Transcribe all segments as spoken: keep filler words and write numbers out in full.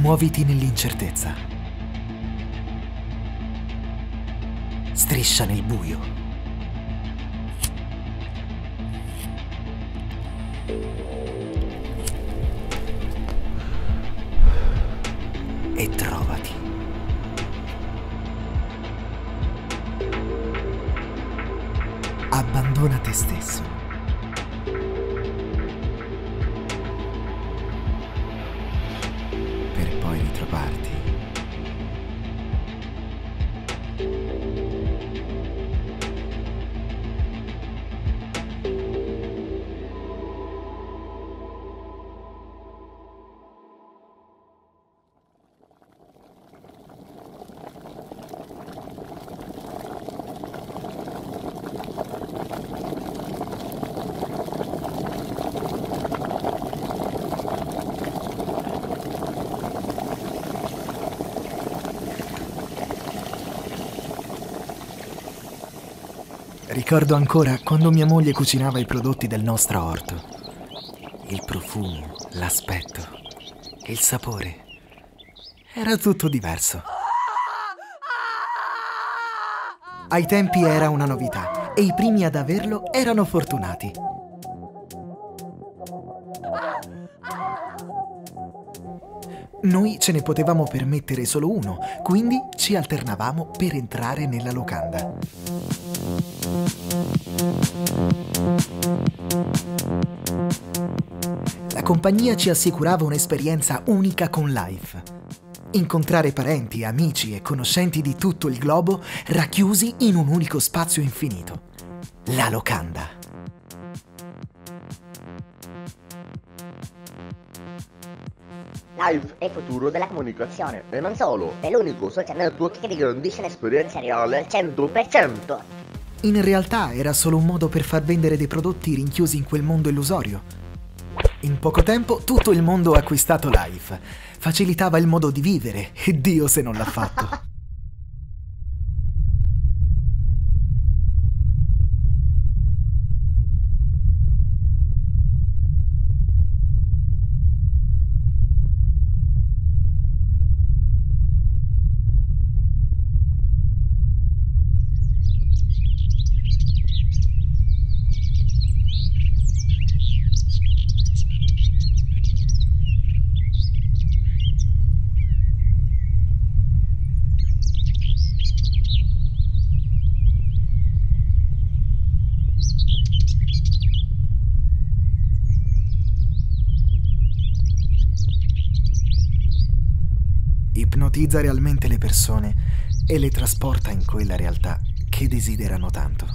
Muoviti nell'incertezza. Striscia nel buio. E trovati. Abbandona te stesso. Per poi ritrovarti. Ricordo ancora quando mia moglie cucinava i prodotti del nostro orto. Il profumo, l'aspetto, il sapore. Era tutto diverso. Ai tempi era una novità e i primi ad averlo erano fortunati. Noi ce ne potevamo permettere solo uno, quindi ci alternavamo per entrare nella locanda. La compagnia ci assicurava un'esperienza unica con Life. Incontrare parenti, amici e conoscenti di tutto il globo racchiusi in un unico spazio infinito. La locanda. Live è il futuro della comunicazione e non solo, è l'unico social network che ti garantisce un'esperienza reale al cento per cento. In realtà era solo un modo per far vendere dei prodotti rinchiusi in quel mondo illusorio. In poco tempo tutto il mondo ha acquistato Life. Facilitava il modo di vivere e Dio se non l'ha fatto. Ipnotizza realmente le persone e le trasporta in quella realtà che desiderano tanto.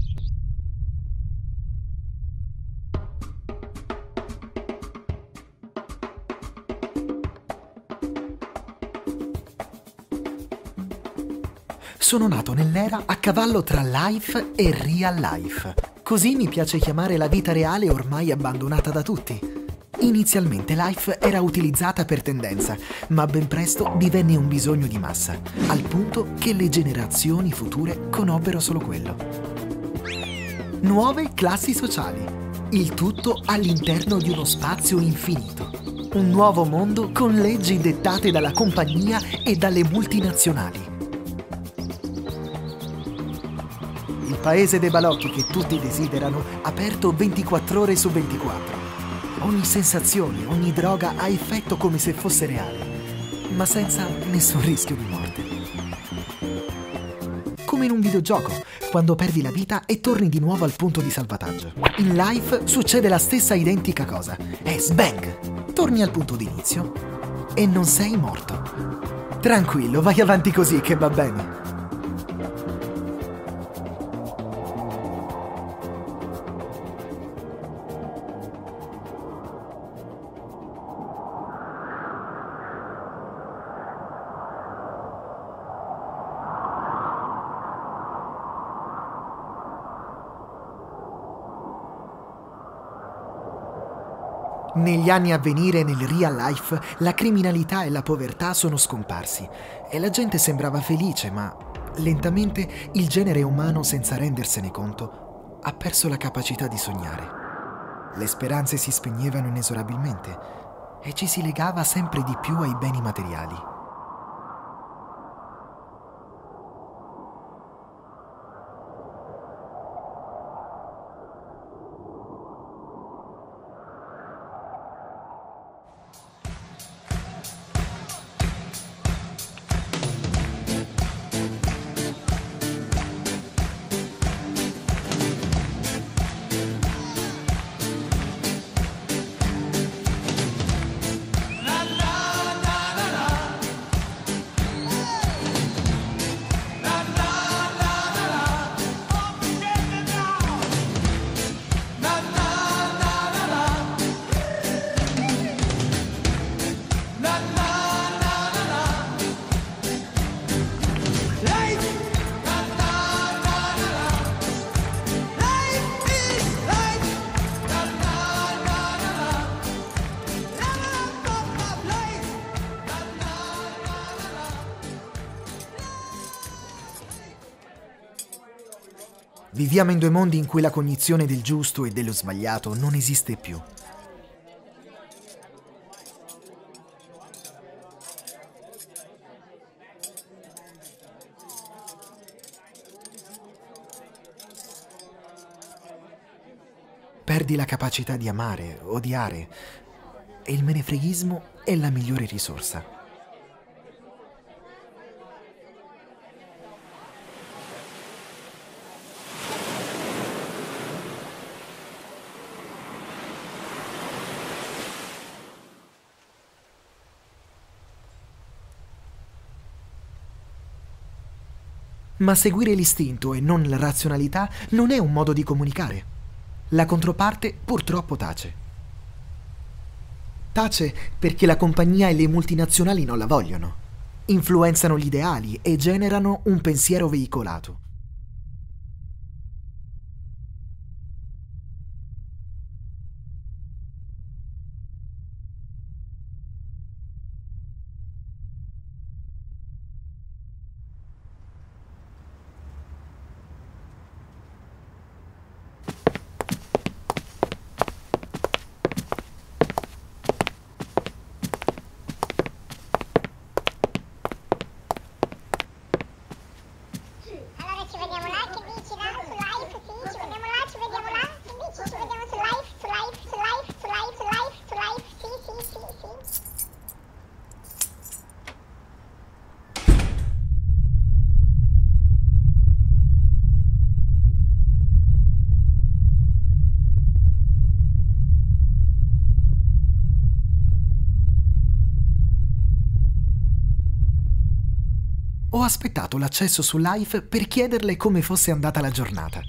Sono nato nell'era a cavallo tra Life e Real Life. Così mi piace chiamare la vita reale ormai abbandonata da tutti. Inizialmente Life era utilizzata per tendenza, ma ben presto divenne un bisogno di massa, al punto che le generazioni future conobbero solo quello. Nuove classi sociali, il tutto all'interno di uno spazio infinito. Un nuovo mondo con leggi dettate dalla compagnia e dalle multinazionali. Il paese dei balocchi che tutti desiderano, aperto ventiquattro ore su ventiquattro. Ogni sensazione, ogni droga ha effetto come se fosse reale, ma senza nessun rischio di morte. Come in un videogioco, quando perdi la vita e torni di nuovo al punto di salvataggio. In Life succede la stessa identica cosa. E sbang! Torni al punto di inizio e non sei morto. Tranquillo, vai avanti così che va bene. Negli anni a venire nel real life la criminalità e la povertà sono scomparsi e la gente sembrava felice, ma lentamente il genere umano, senza rendersene conto, ha perso la capacità di sognare. Le speranze si spegnevano inesorabilmente e ci si legava sempre di più ai beni materiali. Viviamo in due mondi in cui la cognizione del giusto e dello sbagliato non esiste più. Perdi la capacità di amare, odiare, e il menefreghismo è la migliore risorsa. Ma seguire l'istinto e non la razionalità non è un modo di comunicare. La controparte purtroppo tace. Tace perché la compagnia e le multinazionali non la vogliono. Influenzano gli ideali e generano un pensiero veicolato. Ci vediamo là, che dici là, su live, sì, ci vediamo là, ci vediamo là, che dici, ci vediamo su live, su live, su live, su live, su live, su live, sì, sì, sì, sì. Ho aspettato l'accesso su Live per chiederle come fosse andata la giornata.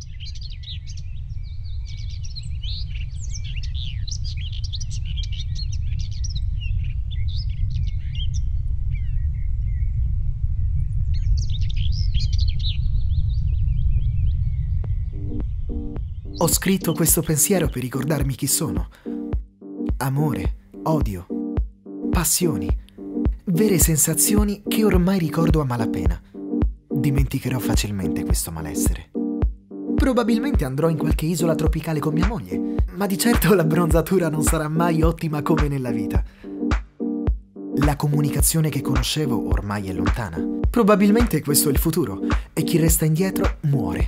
Ho scritto questo pensiero per ricordarmi chi sono. Amore, odio, passioni. Vere sensazioni che ormai ricordo a malapena. Dimenticherò facilmente questo malessere. Probabilmente andrò in qualche isola tropicale con mia moglie, ma di certo la bronzatura non sarà mai ottima come nella vita. La comunicazione che conoscevo ormai è lontana. Probabilmente questo è il futuro e chi resta indietro muore.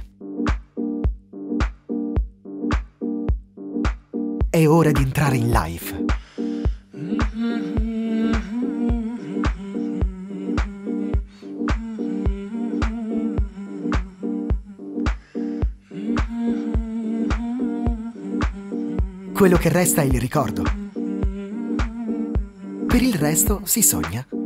È ora di entrare in live. Quello che resta è il ricordo. Per il resto si sogna.